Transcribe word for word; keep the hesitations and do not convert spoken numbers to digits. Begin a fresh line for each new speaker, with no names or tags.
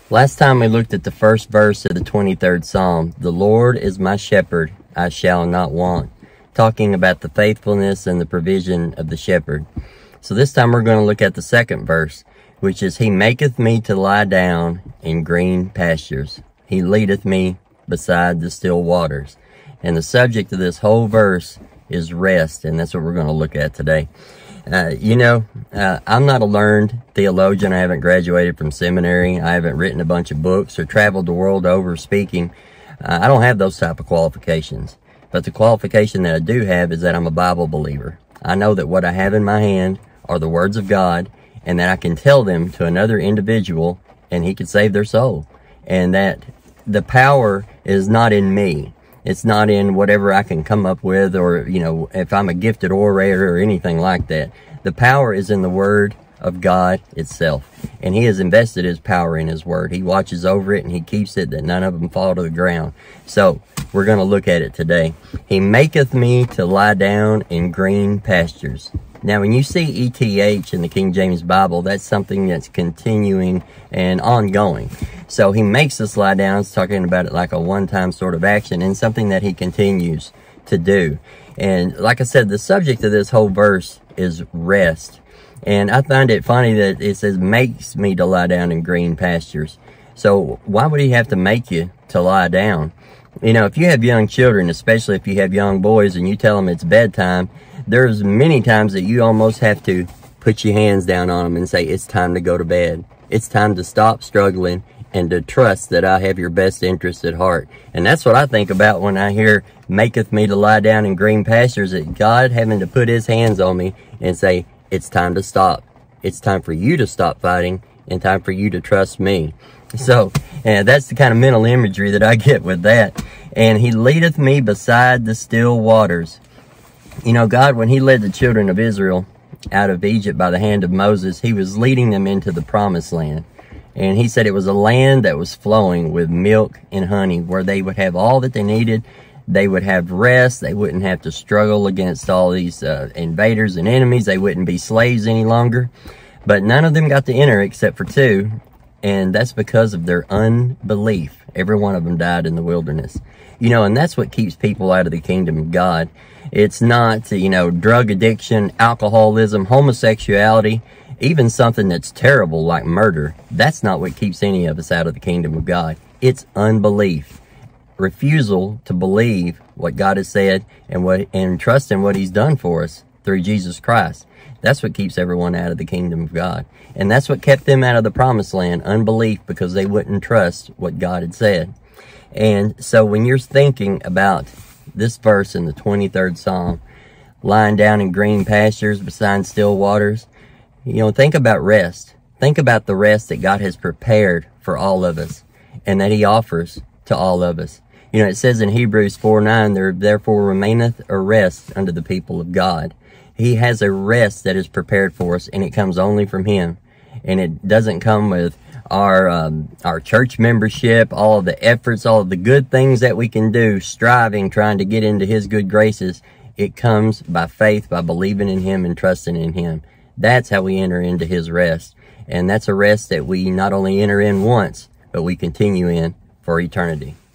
Last time we looked at the first verse of the twenty-third Psalm. The Lord is my shepherd, I shall not want. Talking about the faithfulness and the provision of the shepherd. So this time we're going to look at the second verse, which is, He maketh me to lie down in green pastures. He leadeth me beside the still waters. And the subject of this whole verse is rest, and that's what we're going to look at today. Uh, you know, uh, I'm not a learned theologian. I haven't graduated from seminary. I haven't written a bunch of books or traveled the world over speaking. Uh, I don't have those type of qualifications. But the qualification that I do have is that I'm a Bible believer. I know that what I have in my hand are the words of God, and that I can tell them to another individual, and he can save their soul. And that the power is not in me. It's not in whatever I can come up with, or, you know, if I'm a gifted orator or anything like that. The power is in the Word of God itself. And He has invested His power in His Word. He watches over it and He keeps it that none of them fall to the ground. So, we're going to look at it today. He maketh me to lie down in green pastures. Now, when you see E T H in the King James Bible, that's something that's continuing and ongoing. So He makes us lie down. It's talking about it like a one-time sort of action, and something that He continues to do. And like I said, the subject of this whole verse is rest. And I find it funny that it says, makes me to lie down in green pastures. So why would He have to make you to lie down? You know, if you have young children, especially if you have young boys and you tell them it's bedtime, there's many times that you almost have to put your hands down on them and say, it's time to go to bed. It's time to stop struggling and to trust that I have your best interest at heart. And that's what I think about when I hear, maketh me to lie down in green pastures, that God having to put His hands on me and say, it's time to stop. It's time for you to stop fighting and time for you to trust me. So, and that's the kind of mental imagery that I get with that. And He leadeth me beside the still waters. You know, God, when He led the children of Israel out of Egypt by the hand of Moses, He was leading them into the promised land. And He said it was a land that was flowing with milk and honey, where they would have all that they needed. They would have rest. They wouldn't have to struggle against all these uh, invaders and enemies. They wouldn't be slaves any longer. But none of them got to enter except for two. And that's because of their unbelief. Every one of them died in the wilderness. You know, and that's what keeps people out of the kingdom of God. It's not, you know, drug addiction, alcoholism, homosexuality, even something that's terrible like murder. That's not what keeps any of us out of the kingdom of God. It's unbelief. Refusal to believe what God has said and what and trust in what He's done for us through Jesus Christ. That's what keeps everyone out of the kingdom of God. And that's what kept them out of the promised land, unbelief, because they wouldn't trust what God had said. And so when you're thinking about this verse in the twenty-third Psalm, lying down in green pastures beside still waters, you know, think about rest. Think about the rest that God has prepared for all of us and that He offers to all of us. You know, it says in Hebrews four nine, there therefore remaineth a rest unto the people of God. He has a rest that is prepared for us, and it comes only from Him. And it doesn't come with our um, our church membership, all of the efforts, all of the good things that we can do, striving, trying to get into His good graces. It comes by faith, by believing in Him and trusting in Him. That's how we enter into His rest. And that's a rest that we not only enter in once, but we continue in for eternity.